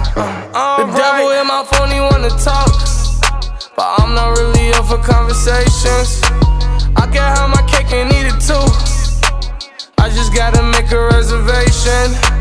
The devil in my phone, he wanna talk, but I'm not really up for conversations. I can have my cake and eat it too, I just gotta make a reservation.